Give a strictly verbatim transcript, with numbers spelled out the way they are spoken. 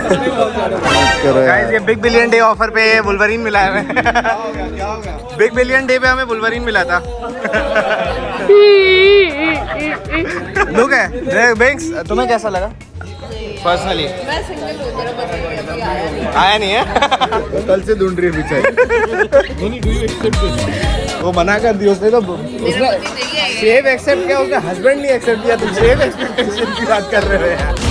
Guys ये big billion day offer पे Wolverine मिला है हमें। बिग बिलियन डे पे हमें वुल्वरीन मिला था। लुक है बिग्स, तुम्हें कैसा लगा पर्सनली? मैं सिंगल हूं, मेरा पसंद आया नहीं है। कल से ढूंढ रही है बेचारी। वो मना कर दिया उसने, तो उसने सेव एक्सेप्ट किया, उसने हस्बैंड नहीं एक्सेप्ट किया। तुम सेव एक्सपेक्टेशन की बात कर रहे हो यार।